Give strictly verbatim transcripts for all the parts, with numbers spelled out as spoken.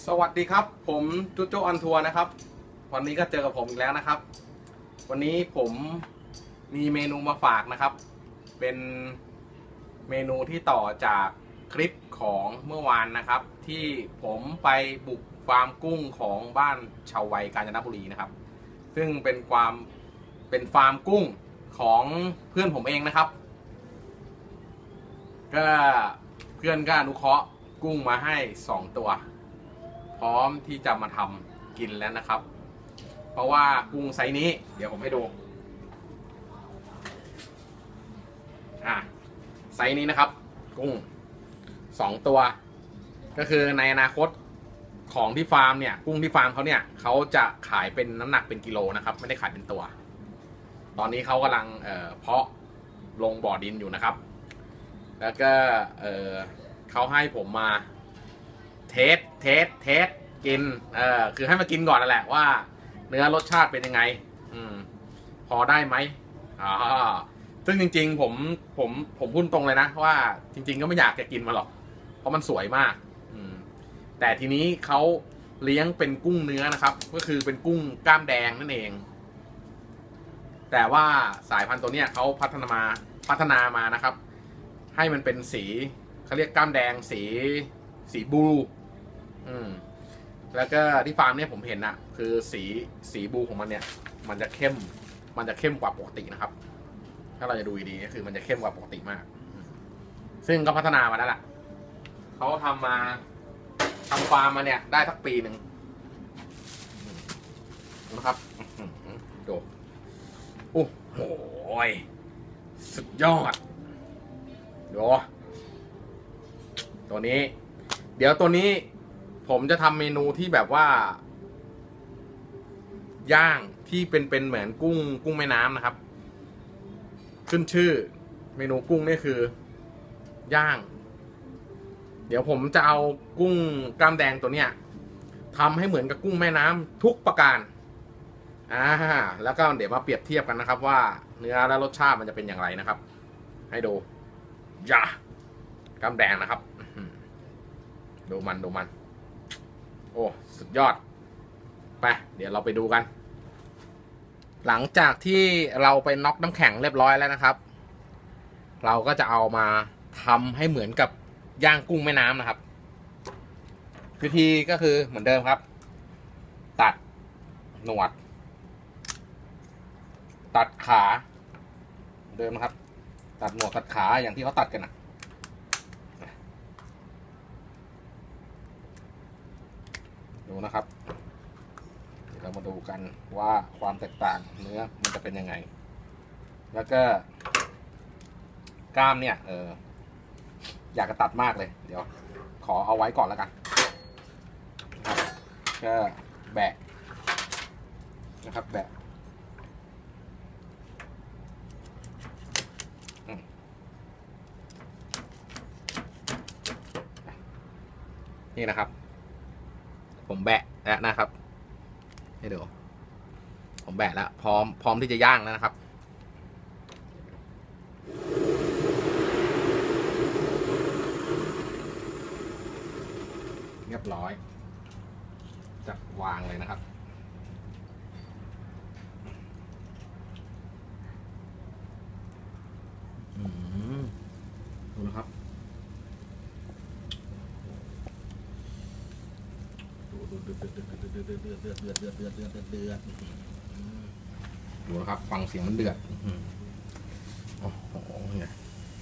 สวัสดีครับผมจุโจออนทัวร์นะครับวันนี้ก็เจอกับผมอีกแล้วนะครับวันนี้ผมมีเมนูมาฝากนะครับเป็นเมนูที่ต่อจากคลิปของเมื่อวานนะครับที่ผมไปบุกฟาร์มกุ้งของบ้านชาวไวกาญจนบุรีนะครับซึ่งเป็นความเป็นฟาร์มกุ้งของเพื่อนผมเองนะครับก็เพื่อนก็อนุเคราะห์กุ้งมาให้สองตัวพร้อมที่จะมาทำกินแล้วนะครับเพราะว่ากุ้งไซส์นี้เดี๋ยวผมให้ดูอ่ะไซส์นี้นะครับกุ้งสองตัวก็คือในอนาคตของที่ฟาร์มเนี่ยกุ้งที่ฟาร์มเขาเนี่ยเขาจะขายเป็นน้ำหนักเป็นกิโลนะครับไม่ได้ขายเป็นตัวตอนนี้เขากำลังเอ่อเพาะลงบ่อดินอยู่นะครับแล้วก็เอ่อเขาให้ผมมาเทสเทสเทสกินเออคือให้มากินก่อนนั่นแหละว่าเนื้อรสชาติเป็นยังไงอืมพอได้ไหมอ่าซึ่งจริงๆผมผมผมพูดตรงเลยนะว่าจริงๆก็ไม่อยากจะกินมาหรอกเพราะมันสวยมากอืมแต่ทีนี้เขาเลี้ยงเป็นกุ้งเนื้อนะครับก็คือเป็นกุ้งกล้ามแดงนั่นเองแต่ว่าสายพันธุ์ตัวเนี้ยเขาพัฒนามาพัฒนามานะครับให้มันเป็นสีเขาเรียกกล้ามแดงสีสีบลูอืมแล้วก็ที่ฟาร์มเนี่ยผมเห็นนะคือสีสีบลูของมันเนี่ยมันจะเข้มมันจะเข้มกว่าปกตินะครับถ้าเราจะดูดีก็คือมันจะเข้มกว่าปกติมากซึ่งก็พัฒนามาแล้วล่ะเขาทำมาทำฟาร์มมาเนี่ยได้สักปีหนึ่งนะครับดูโอ้โหสุดยอดดูตัวนี้เดี๋ยวตัวนี้ผมจะทำเมนูที่แบบว่าย่างที่เป็นเป็นเหมือนกุ้งกุ้งแม่น้ำนะครับขึ้นชื่อเมนูกุ้งนี่คือย่างเดี๋ยวผมจะเอากุ้งกล้ามแดงตัวเนี้ยทำให้เหมือนกับกุ้งแม่น้ำทุกประการอ่าแล้วก็เดี๋ยวมาเปรียบเทียบกันนะครับว่าเนื้อและรสชาติมันจะเป็นอย่างไรนะครับให้ดูย่ากล้ามแดงนะครับดูมันดูมันโอ้สุดยอดไปเดี๋ยวเราไปดูกันหลังจากที่เราไปน็อกน้ำแข็งเรียบร้อยแล้วนะครับเราก็จะเอามาทำให้เหมือนกับย่างกุ้งแม่น้ำนะครับวิธีก็คือเหมือนเดิมครับตัดหนวดตัดขาเดิมนะครับตัดหนวดตัดขาอย่างที่เขาตัดกันนะดูนะครับเดี๋ยวเรามาดูกันว่าความแตกต่างเนื้อมันจะเป็นยังไงแล้วก็กล้ามเนี่ยเอออยากจะตัดมากเลยเดี๋ยวขอเอาไว้ก่อนแล้วกันครับก็แบะนะครับแบะนี่นะครับผมแบะแล้วนะครับให้ดูผมแบะแล้วพร้อมพร้อมที่จะย่างแล้วนะครับเรียบร้อยจะวางเลยนะครับดูนะครับเดือดเดือดเดือดเดือดเดือดเดือดเดือดเดือดเดือดเดือดเดือดเดือดเดือดดูนะครับฟังเสียงมันเดือดโอ้โหเนี่ย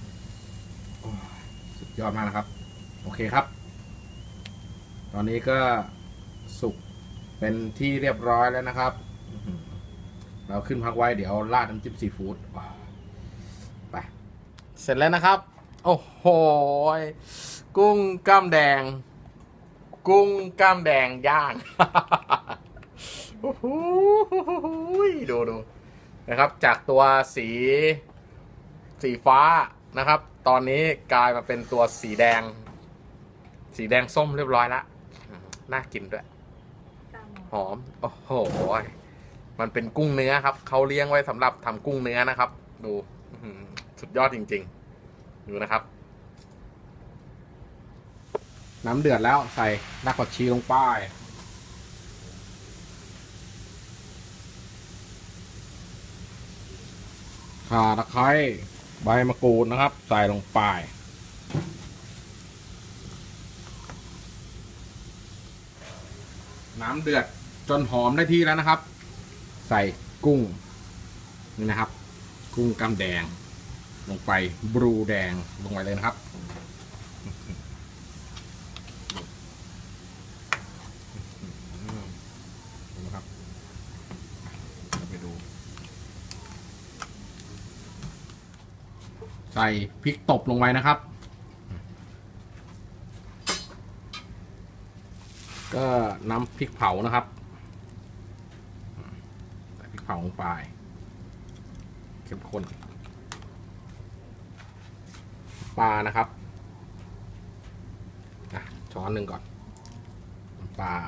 สุดยอดมากนะครับโอเคครับตอนนี้ก็สุกเป็นที่เรียบร้อยแล้วนะครับเราขึ้นพักไว้เดี๋ยวราดน้ำจิ้มซีฟู้ดไปเสร็จแล้วนะครับโอ้โหกุ้งกล้ามแดงกุ้งกล้ามแดงย่างโอ้โหดูดูนะครับจากตัวสีสีฟ้านะครับตอนนี้กลายมาเป็นตัวสีแดงสีแดงส้มเรียบร้อยแล้วน่ากินด้วยหอมโอ้โหมันเป็นกุ้งเนื้อครับเขาเลี้ยงไว้สำหรับทำกุ้งเนื้อนะครับดูสุดยอดจริงๆดูนะครับน้ำเดือดแล้วใส่รากผักชีลงไปข่าตะไคร้ใบมะกรูดนะครับใส่ลงไปน้ำเดือดจนหอมได้ที่แล้วนะครับใส่กุ้งนี่นะครับกุ้งกล้ามแดงลงไปบลูแดงลงไปเลยนะครับนะครับไปดูใส่พริกตบลงไปนะครับก็น้ำพริกเผานะครับใส่พริกเผาลงไปเข้มข้นปลานะครับอ่ะช้อนหนึ่งก่อนปลา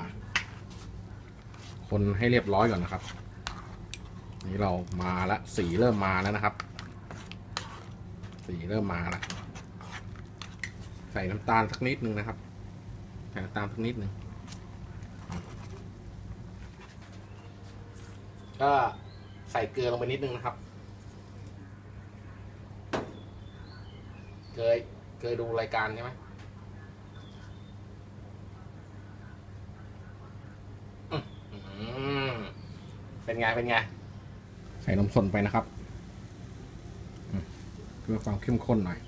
คนให้เรียบร้อยก่อนนะครับนี่เรามาแล้วสีเริ่มมาแล้วนะครับสีเริ่มมาแล้วใส่น้ำตาลสักนิดนึงนะครับใส่น้ำตาลสักนิดนึงก็ใส่เกลือลงไปนิดนึงนะครับเคยเคยดูรายการใช่ไหมเป็นไงเป็นไงใส่นมสดไปนะครับเพื่อความเข้มข้นหน่อย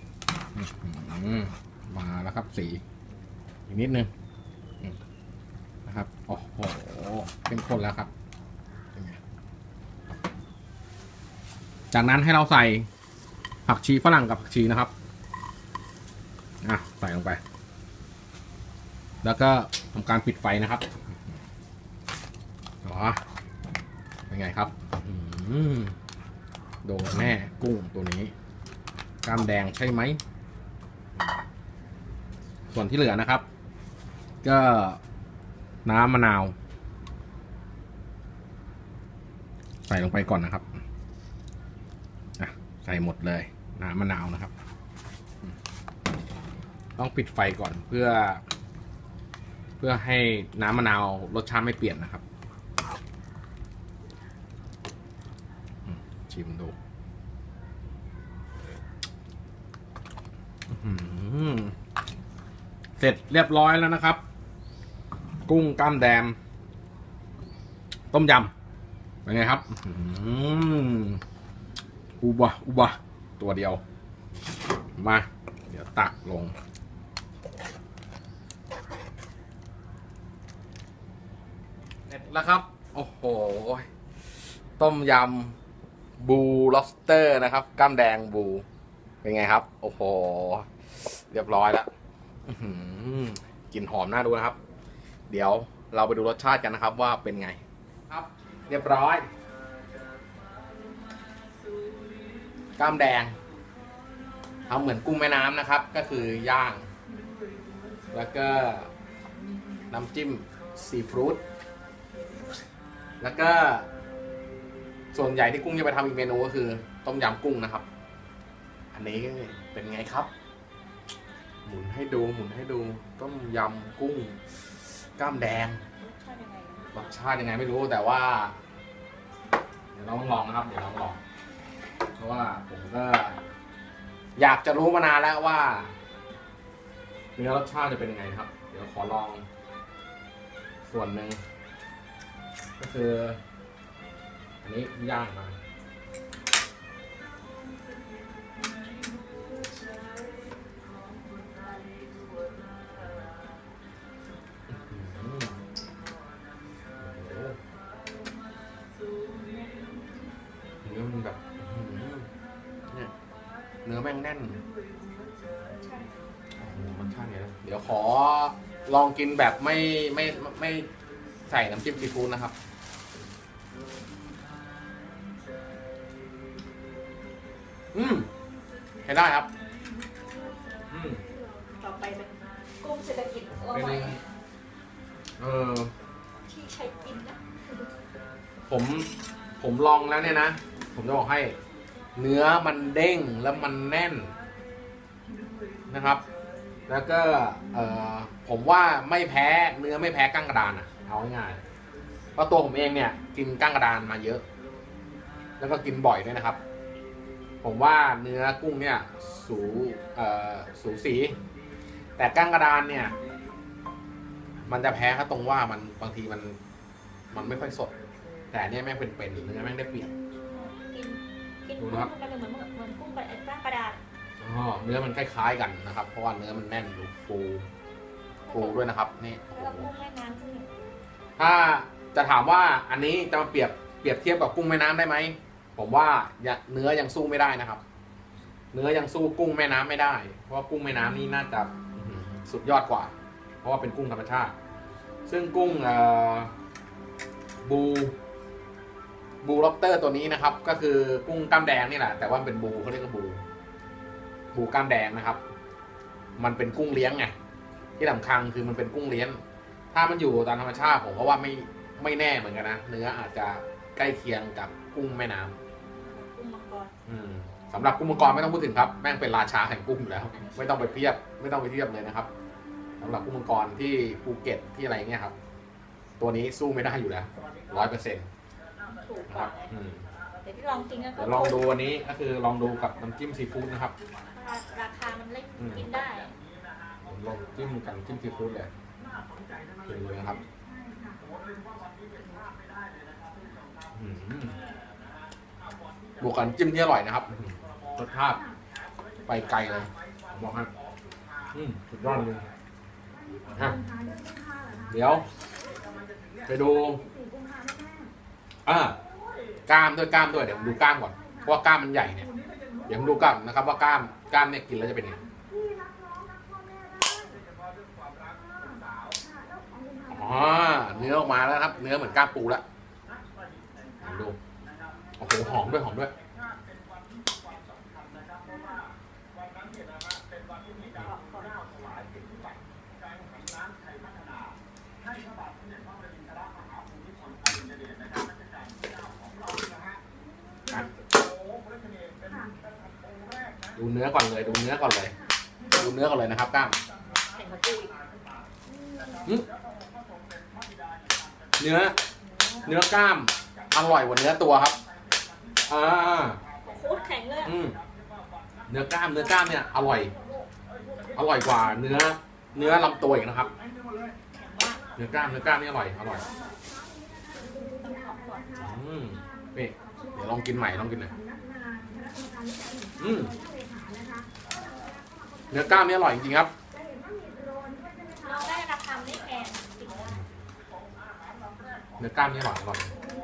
มาแล้วครับสีอีกนิดนึงนะครับโอ้โหเข้มข้นแล้วครับจากนั้นให้เราใส่ผักชีฝรั่งกับผักชีนะครับอ่ะใส่ลงไปแล้วก็ทำการปิดไฟนะครับอ๋อเป็นไงครับโดนแน่กุ้งตัวนี้กล้ามแดงใช่ไหมส่วนที่เหลือนะครับก็น้ำมะนาวใส่ลงไปก่อนนะครับอ่ะใส่หมดเลยน้ำมะนาวนะครับต้องปิดไฟก่อนเพื่อเพื่อให้น้ำมะนาวรสชาติไม่เปลี่ยนนะครับชิมดูเสร็จเรียบร้อยแล้วนะครับกุ้งกล้ามแดงต้มยำเป็นไงครับอุบะอุบะตัวเดียวมาเดี๋ยวตักลงเสร็จแล้วครับโอ้โหต้มยำบูล็อบสเตอร์นะครับกล้ามแดงบูเป็นไงครับโอ้โหเรียบร้อยแล้วกลิ่นหอมน่าดูนะครับเดี๋ยวเราไปดูรสชาติกันนะครับว่าเป็นไงครับเรียบร้อยกล้ามแดงทำเหมือนกุ้งแม่น้ำนะครับก็คือย่างแล้วก็น้ำจิ้มซีฟู้ดแล้วก็ส่วนใหญ่ที่กุ้งจะไปทำอีกเมนูก็คือต้มยำกุ้งนะครับอันนี้เป็นไงครับหมุนให้ดูหมุนให้ดูต้มยำกุ้งกล้ามแดงรสชาติยังไงไม่รู้แต่ว่าเดี๋ยวลองลองนะครับเดี๋ยวลองลองเพราะว่าผมก็อยากจะรู้มานานแล้วว่าเนื้อรสชาติจะเป็นยังไงครับเดี๋ยวขอลองส่วนหนึ่งก็คืออันนี้ย่างมาเนื้อมันแบบเนี่ยเนื้อแม่งแน่นโอ้โหรสชาติเนี่ยเดี๋ยวขอลองกินแบบไม่ไม่ไม่ใส่น้ำจิ้มซีฟู้ดนะครับอืมใช้ได้ครับอืมต่อไปเป็นกุ้งเศรษฐกิจตัวใหม่เออที่ใช้กินนะผมผมลองแล้วเนี่ยนะผมจะบอกให้เนื้อมันเด้งแล้วมันแน่นนะครับแล้วก็เอ่อผมว่าไม่แพ้เนื้อไม่แพ้ก้างกระดานอ่ะเอาง่ายๆเพราะตัวผมเองเนี่ยกินก้างกระดานมาเยอะ แล้วก็กินบ่อยด้วยนะครับ ผมว่าเนื้อกุ้งเนี่ยสูเอ่อสูสี แต่ก้างกระดานเนี่ยมันจะแพ้แค่ตรงว่ามันบางทีมันมันไม่ค่อยสด แต่เนี่ยแม่งเป็นๆเนื้อแม่งได้เปรียบกินกินดูกุ้งนะครับมันเหมือนเหมือนเหมือนกุ้งกับไอ้ก้างกระดาษอ๋อเนื้อมันคล้ายๆกันนะครับ เพราะว่าเนื้อมันแน่นดูฟูฟูด้วยนะครับนี่แล้วก็กุ้งแม่น้ำที่ถ้าจะถามว่าอันนี้จะมาเปรียบเปรียบเทียบกับกุ้งแม่น้ำได้ไหมผมว่าเนื้อยังสู้ไม่ได้นะครับ เนื้อยังสู้กุ้งแม่น้ำไม่ได้ เพราะว่ากุ้งแม่น้ำนี่น่าจะสุดยอดกว่า เพราะว่าเป็นกุ้งธรรมชาติ ซึ่งกุ้งบูบูล็อบสเตอร์ตัวนี้นะครับ ก็คือกุ้งกล้ามแดงนี่แหละแต่ว่าเป็นบูเขาเรียกว่าบูบูกล้ามแดงนะครับ มันเป็นกุ้งเลี้ยงไงที่สำคัญคือมันเป็นกุ้งเลี้ยงถ้ามันอยู่ตามธรรมชาติผมก็ว่าไม่ไม่แน่เหมือนกันนะเนื้ออาจจะใกล้เคียงกับกุ้งแม่น้ำกุ้งมังกรอืมสำหรับกุ้งมังกรไม่ต้องพูดถึงครับแม่งเป็นราชาแห่งกุ้งอยู่แล้วไม่ต้องไปเทียบไม่ต้องไปเทียบเลยนะครับสำหรับกุ้งมังกรที่ภูเก็ตที่อะไรเงี้ยครับ ตัวนี้สู้ไม่ได้อยู่แล้วร้อยเปอร์เซ็นต์ถูกนะกคว่ารับอืมเดี๋ยวที่ลองกินก็เดี๋ยวลองดูอันนี้ก็คือลองดูกับน้ำจิ้มซีฟู้ดนะครับราคามันเล็กกินได้ผมลองจิ้มกับน้ำจิ้มซีฟู้ดเลยกินเลยนะครับอืมบวกกันจิ้มที่อร่อยนะครับรสชาติไปไกลเลยผมบอกให้อืมสุดยอดเลยฮะเดี๋ยว ไปดูอ่ากล้ามด้วยกล้ามด้วยเดี๋ยวผมดูกล้ามก่อนเพราะว่ากล้ามมันใหญ่เนี่ยเดี๋ยวผมดูกล้ามนะครับ ว่ากล้ามกล้ามเนี่ยกินแล้วจะเป็นไงอ๋อเนื้อออกมาแล้วครับ เนื้อเหมือนกล้ามปูแล้วดูโอ้โหหอมด้วยหอมด้วยดูเนื้อก่อนเลยดูเนื้อก่อนเลยดูเนื้อก่อนเลยนะครับกล้ามเห็นเขาดูอีกเนื้อเนื้อกล้ามอร่อยกว่าเนื้อตัวครับอ่าโคตรแข็งเลยอืมเนื้อกล้ามเนื้อกล้ามเนี่ยอร่อย อร่อยกว่าเนื้อ เนื้อลำตัวอีกนะครับ เนื้อกล้ามเนื้อกล้ามนี่อร่อยอร่อยอืมนี่เดี๋ยวลองกินใหม่ลองกินหน่อยอืมเนื้อกล้ามนี่อร่อยจริงๆครับเราได้ราคาไม่แพงเนื้อกล้ามนี่อร่อยอร่อย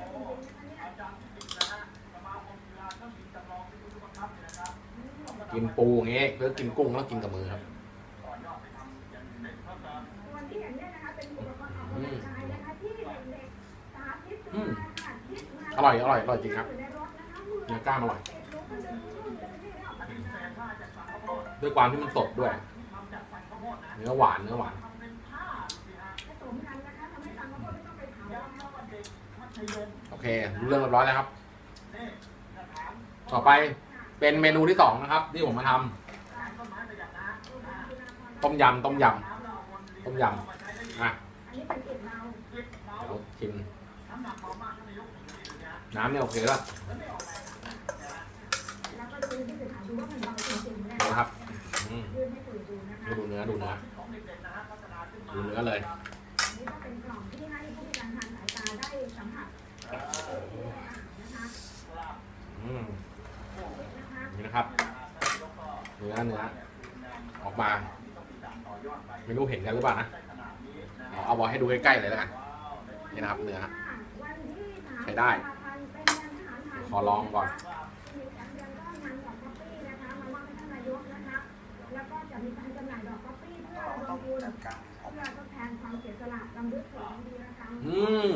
กินปูอย่างเงี้ยหรือกินกุ้งแล้วกินกับมือครับอืมอืมอร่อยอร่อยอร่อยจริงครับเนื้อกล้ามอร่อยด้วยความที่มันสดด้วยเนื้อหวานเนื้อหวานโอเครู้เรื่องเรียบร้อยแล้วครับต่อไปเป็นเมนูที่สองนะครับที่ผมมาทำต้มยำต้มยำต้มยำอ่ะเดี๋ยวชิมน้ำเนี่ยโอเคแล้วนะครับอืมดูเนื้อดูเนื้อดูเนื้อเลยอืมนี่นะครับเนื้อเนื้อออกมาไม่รู้เห็นกันหรือเปล่านะเอาเอาไว้ให้ดูใกล้ๆเลยแล้วกันนี่นะครับเนื้อใช้ได้ขอลองก่อนอืม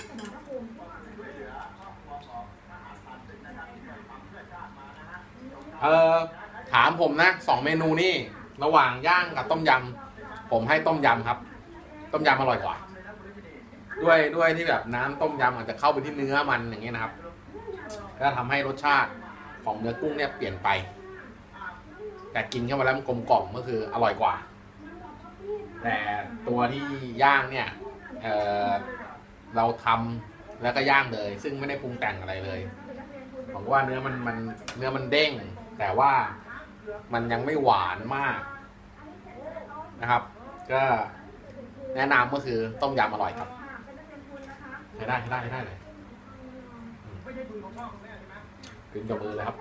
เออถามผมนะสองเมนูนี่ระหว่างย่างกับต้มยำผมให้ต้มยำครับ ต้มยำอร่อยกว่าด้วยด้วยที่แบบน้ำต้มยำอาจจะเข้าไปที่เนื้อมันอย่างเงี้ยนะครับก็ทำให้รสชาติของเนื้อกุ้งเนี่ยเปลี่ยนไปแต่กินเข้ามาแล้วมันกลมกล่อมก็คืออร่อยกว่าแต่ตัวที่ย่างเนี่ยเเราทำแล้วก็ย่างเลย ซึ่งไม่ได้ปรุงแต่งอะไรเลยผมว่าเนื้อมันมันเนื้อมันเด้ง แต่ว่ามันยังไม่หวานมากนะครับ ก็แนะนำก็คือต้มยำอร่อยครับใช้ได้ใช้ได้ใช้ได้เลยกินกับมือเลยครับ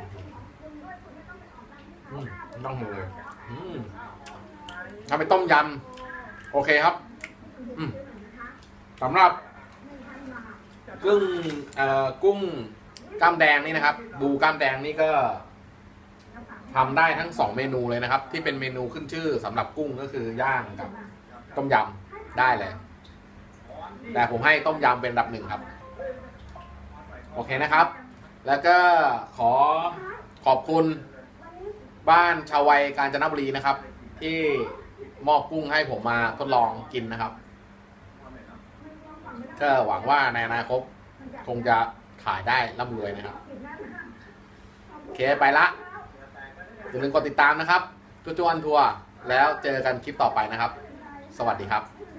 อืมต้องมือเลยอืมทำเป็นต้มยำโอเคครับอืมสำหรับกุ้งเอ่อกุ้งกล้ามแดงนี่นะครับบูกล้ามแดงนี่ก็ทำได้ทั้งสองเมนูเลยนะครับ ที่เป็นเมนูขึ้นชื่อสำหรับกุ้งก็คือย่างกับต้มยำได้เลยแต่ผมให้ต้มยำเป็นอันดับหนึ่งครับโอเคนะครับแล้วก็ขอขอบคุณบ้านชาววัยกาญจนบุรีนะครับที่มอบกุ้งให้ผมมาทดลองกินนะครับก็หวังว่าในอนาคตคงจะขายได้ร่ำรวยนะครับโอเคไปละอย่าลืมกดติดตามนะครับจุ๊จุ๊อันทัวร์แล้วเจอกันคลิปต่อไปนะครับสวัสดีครับ